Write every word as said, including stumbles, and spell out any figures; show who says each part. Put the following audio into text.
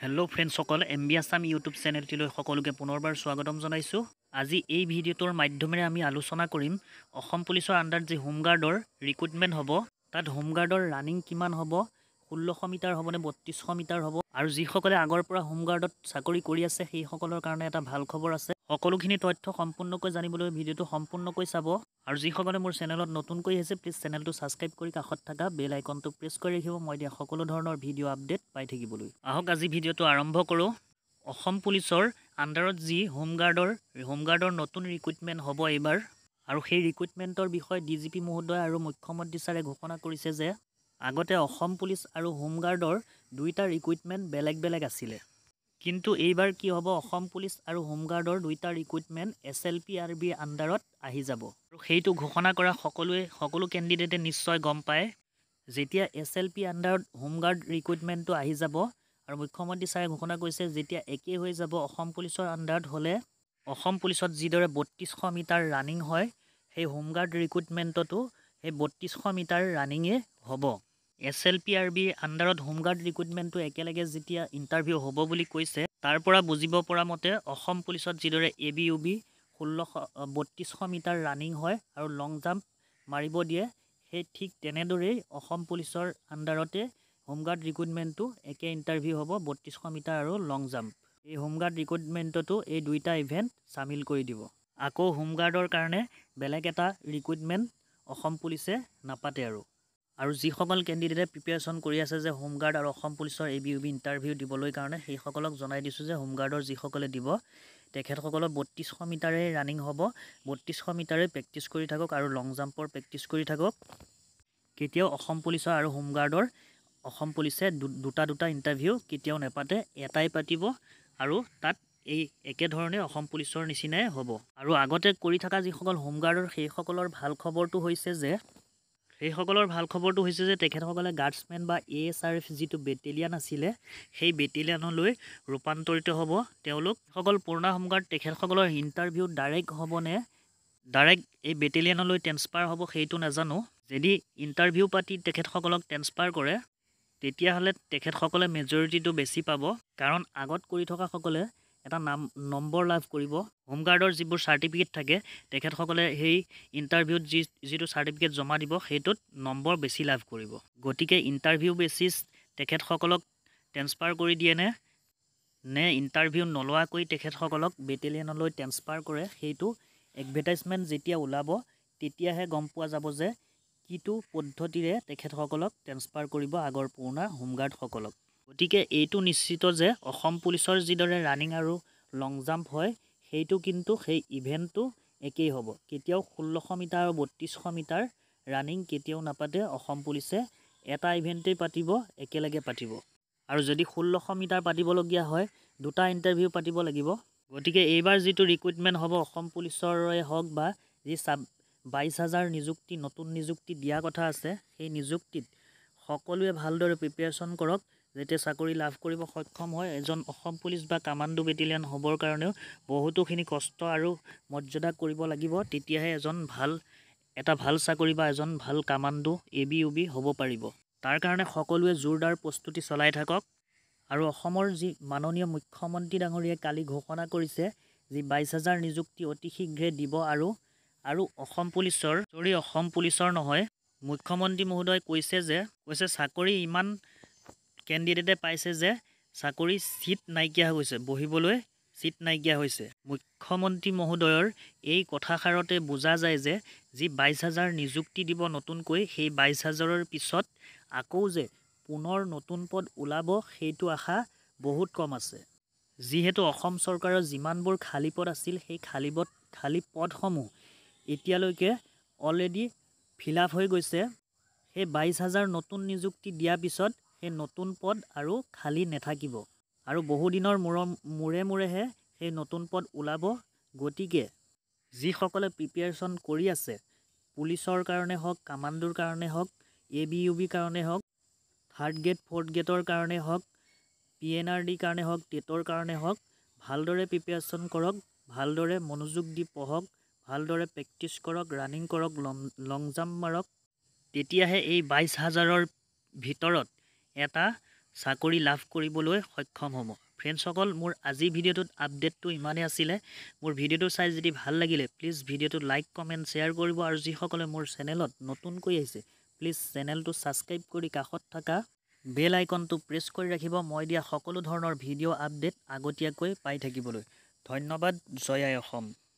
Speaker 1: Hello' ফ্ৰেণ্ডসকল, M B Assam YouTube চেনেলটিলৈ সকলোকে পুনৰবাৰ স্বাগতম জনাইছোঁ। আজি এই ভিডিঅ'টোৰ মাধ্যমেৰে আমি আলোচনা কৰিম অসম পুলিচৰ আণ্ডাৰত যি হোমগাৰ্ডৰ ৰিক্ৰুটমেণ্ট হ'ব, তাত হোমগাৰ্ডৰ ৰানিং কিমান হ'ব, ষোল্লশ মিটাৰ হ'বনে বত্ৰিছশ মিটাৰ হ'ব, আৰু যিসকলে আগৰ পৰা হোমগাৰ্ডত চাকৰি কৰি আছে সেইসকলৰ কাৰণে এটা ভাল খবৰ আছে। সকলোখিনি তথ্য সম্পূৰ্ণকৈ জানিবলৈ ভিডিঅ'টো সম্পূৰ্ণকৈ চাব। আৰু যিসকলে মোৰ চেনেলত নতুনকৈ আহিছে, প্লিজ চেনেলটো ছাবস্ক্ৰাইব কৰি কাষত থকা বেল আইকনটো প্ৰেছ কৰি ৰাখিব, মই দিয়া সকলো ধৰণৰ ভিডিঅ' আপডেট পাই থাকিবলৈ। আহক আজি ভিডিঅ'টো আৰম্ভ কৰোঁ। অসম পুলিচৰ আণ্ডাৰত যি হোমগাৰ্ডৰ হোমগাৰ্ডৰ নতুন ৰিক্ৰুটমেণ্ট হ'ব এইবাৰ, আৰু সেই ৰিক্ৰুটমেণ্টৰ বিষয়ে ডি জি পি মহোদয় আৰু মুখ্যমন্ত্ৰী ছাৰে ঘোষণা কৰিছে যে আগতে অসম পুলিচ আৰু হোমগাৰ্ডৰ দুইটা ৰিক্ৰুটমেণ্ট বেলেগ বেলেগ আছিলে, কিন্তু এইবাৰ কি হ'ব, অসম পুলিচ আৰু হোমগাৰ্ডৰ দুইটা recruitment S L P R B আণ্ডাৰত আহি যাব। আৰু সেইটো ঘোষণা কৰা সকলোৱে সকলো কেণ্ডিডেটে নিশ্চয় গম পায়। যেতিয়া এছ এল পি আণ্ডাৰত হোমগাৰ্ড ৰিক্ৰুটমেণ্টটো আহি যাব, আৰু মুখ্যমন্ত্ৰী ছাৰে ঘোষণা কৰিছে যেতিয়া একেই হৈ যাব অসম পুলিচৰ আণ্ডাৰত হ'লে, অসম পুলিচত যিদৰে বত্ৰিছশ মিটাৰ ৰানিং হয়, সেই হোমগাৰ্ড ৰিক্ৰুটমেণ্টতো সেই বত্ৰিছশ মিটাৰ ৰানিঙে হ'ব। S L P R B আণ্ডাৰত হোমগাৰ্ড ৰিক্ৰুটমেণ্টটো একেলগে যেতিয়া ইণ্টাৰভিউ হ'ব বুলি কৈছে, তাৰ পৰা বুজিব পৰা মতে অসম পুলিচত যিদৰে এ বি ইউ বি ষোল্লশ বত্ৰিছশ মিটাৰ ৰানিং হয় আৰু লং জাম্প মাৰিব দিয়ে, সেই ঠিক তেনেদৰেই অসম পুলিচৰ আণ্ডাৰতে হোমগাৰ্ড ৰিক্ৰুটমেণ্টটো একে ইণ্টাৰভিউ হ'ব, বত্ৰিছশ মিটাৰ আৰু লং জাম্প। এই হোমগাৰ্ড ৰিক্ৰুটমেণ্টতো এই দুইটা ইভেণ্ট চামিল কৰি দিব। আকৌ হোমগাৰ্ডৰ কাৰণে বেলেগ এটা ৰিক্ৰুটমেণ্ট অসম পুলিচে নাপাতে। আৰু আৰু যিসকল কেণ্ডিডেটে প্ৰিপেৰেশ্যন কৰি আছে যে হোমগাৰ্ড আৰু অসম পুলিচৰ A B U B interview দিবলৈ কাৰণে, সেইসকলক জনাই দিছোঁ যে হোমগাৰ্ডৰ যিসকলে দিব তেখেতসকলৰ বত্ৰিছশ মিটাৰেই ৰানিং হ'ব, বত্ৰিছশ মিটাৰেই প্ৰেক্টিছ কৰি থাকক আৰু লং জাম্পৰ প্ৰেক্টিছ কৰি থাকক। কেতিয়াও অসম পুলিচৰ আৰু হোমগাৰ্ডৰ অসম পুলিচে দুটা দুটা ইণ্টাৰভিউ কেতিয়াও নেপাতে, এটাই পাতিব, আৰু তাত এই একেধৰণে অসম পুলিচৰ নিচিনাই হ'ব। আৰু আগতে কৰি থকা যিসকল হোমগাৰ্ডৰ সেইসকলৰ ভাল খবৰটো হৈছে যে সেইসকলৰ ভাল খবৰটো হৈছে যে তেখেতসকলে গাৰ্ডছমেন বা এ এছ আৰ এফ যিটো বেটেলিয়ান আছিলে, সেই বেটেলিয়ানলৈ ৰূপান্তৰিত হ'ব। তেওঁলোক সকল পুৰণা হোমগাৰ্ড তেখেতসকলৰ ইণ্টাৰভিউ ডাইৰেক্ট হ'বনে ডাইৰেক্ট এই বেটেলিয়ানলৈ ট্ৰেন্সফাৰ হ'ব সেইটো নাজানো। যদি ইণ্টাৰভিউ পাতি তেখেতসকলক ট্ৰেন্সফাৰ কৰে, তেতিয়াহ'লে তেখেতসকলে মেজৰিটিটো বেছি পাব, কাৰণ আগত কৰি থকাসকলে এটা নাম নম্বৰ লাভ কৰিব। হোমগাৰ্ডৰ যিবোৰ চাৰ্টিফিকেট থাকে, তেখেতসকলে সেই ইণ্টাৰভিউত যি যিটো চাৰ্টিফিকেট জমা দিব সেইটোত নম্বৰ বেছি লাভ কৰিব। গতিকে ইণ্টাৰভিউ বেচিছ তেখেতসকলক ট্ৰেন্সফাৰ কৰি দিয়ে নে নে ইণ্টাৰভিউ নলোৱাকৈ তেখেতসকলক বেটেলিয়ানলৈ ট্ৰেন্সফাৰ কৰে, সেইটো এডভাৰটাইজমেণ্ট যেতিয়া ওলাব তেতিয়াহে গম পোৱা যাব যে কিটো পদ্ধতিৰে তেখেতসকলক ট্ৰেন্সফাৰ কৰিব আগৰ পুৰণা হোমগাৰ্ডসকলক। গতিকে এইটো নিশ্চিত যে অসম পুলিচৰ যিদৰে ৰানিং আৰু লং জাম্প হয়, সেইটো কিন্তু সেই ইভেণ্টটো একেই হ'ব। কেতিয়াও ষোল্লশ মিটাৰ আৰু বত্ৰিছশ মিটাৰ ৰানিং কেতিয়াও নাপাতে অসম পুলিচে, এটা ইভেণ্টেই পাতিব, একেলগে পাতিব। আৰু যদি ষোল্লশ মিটাৰ পাতিবলগীয়া হয়, দুটা ইণ্টাৰভিউ পাতিব লাগিব। গতিকে এইবাৰ যিটো ৰিক্ৰুটমেণ্ট হ'ব অসম পুলিচৰে হওক বা যি চাব বাইছ হাজাৰ নিযুক্তি নতুন নিযুক্তি দিয়া কথা আছে, সেই নিযুক্তিত সকলোৱে ভালদৰে প্ৰিপেৰেশ্যন কৰক, যাতে চাকৰি লাভ কৰিব সক্ষম হয়। এজন অসম পুলিচ বা কামাণ্ডো বেটেলিয়ান হ'বৰ কাৰণেও বহুতোখিনি কষ্ট আৰু মৰ্যাদা কৰিব লাগিব, তেতিয়াহে এজন ভাল এটা ভাল চাকৰি বা এজন ভাল commando A B U B হ'ব পাৰিব। তাৰ কাৰণে সকলোৱে জোৰদাৰ প্ৰস্তুতি চলাই থাকক। আৰু অসমৰ যি মাননীয় মুখ্যমন্ত্ৰী ডাঙৰীয়াই কালি ঘোষণা কৰিছে, যি বাইছ হাজাৰ নিযুক্তি অতি শীঘ্ৰে দিব। আৰু আৰু অসম পুলিচৰ চৰি অসম পুলিচৰ নহয় মুখ্যমন্ত্ৰী মহোদয় কৈছে যে কৈছে চাকৰি ইমান কেণ্ডিডেটে পাইছে যে চাকৰি চিট নাইকিয়া হৈ গৈছে, বহিবলৈ চিট নাইকিয়া হৈছে। মুখ্যমন্ত্ৰী মহোদয়ৰ এই কথাষাৰতে বুজা যায় যে যি বাইছ হাজাৰ নিযুক্তি দিব নতুনকৈ, সেই বাইছ হাজাৰৰ পিছত আকৌ যে পুনৰ নতুন পদ ওলাব, সেইটো আশা বহুত কম আছে। যিহেতু অসম চৰকাৰৰ যিমানবোৰ খালী পদ আছিল, সেই খালী পদ খালী পদসমূহ এতিয়ালৈকে অলৰেডি ফিল আপ হৈ গৈছে। সেই বাইছ হাজাৰ নতুন নিযুক্তি দিয়াৰ পিছত সেই নতুন পদ আৰু খালী নাথাকিব, আৰু বহুদিনৰ মূৰৰ মূৰে মূৰেহে সেই নতুন পদ ওলাব। গতিকে যিসকলে প্ৰিপেৰেশ্যন কৰি আছে, পুলিচৰ কাৰণে হওক, কামাণ্ডোৰ কাৰণে হওক, এ বি ইউ বিৰ কাৰণে হওক, থাৰ্ড গ্ৰেড ফ'ৰ্থ গ্ৰেডৰ কাৰণে হওক, পি এন আৰ ডিৰ কাৰণে হওক, টেটৰ কাৰণে হওক, ভালদৰে প্ৰিপেৰেশ্যন কৰক, ভালদৰে মনোযোগ দি পঢ়ক, ভালদৰে প্ৰেক্টিছ কৰক, ৰানিং কৰক, লং লং জাম্প মাৰক। তেতিয়াহে এই বাইছ হাজাৰৰ ভিতৰত এটা চাকৰি লাভ কৰিবলৈ সক্ষম হ'ব। ফ্ৰেণ্ডসকল, মোৰ আজিৰ ভিডিঅ'টোত আপডেটটো ইমানেই আছিলে। মোৰ ভিডিঅ'টো চাই যদি ভাল লাগিলে প্লিজ ভিডিঅ'টো লাইক কমেণ্ট শ্বেয়াৰ কৰিব, আৰু যিসকলে মোৰ চেনেলত নতুনকৈ আহিছে প্লিজ চেনেলটো ছাবস্ক্ৰাইব কৰি কাষত থকা বেল আইকনটো প্ৰেছ কৰি ৰাখিব, মই দিয়া সকলো ধৰণৰ ভিডিঅ' আপডেট আগতীয়াকৈ পাই থাকিবলৈ। ধন্যবাদ। জয় আই অসম।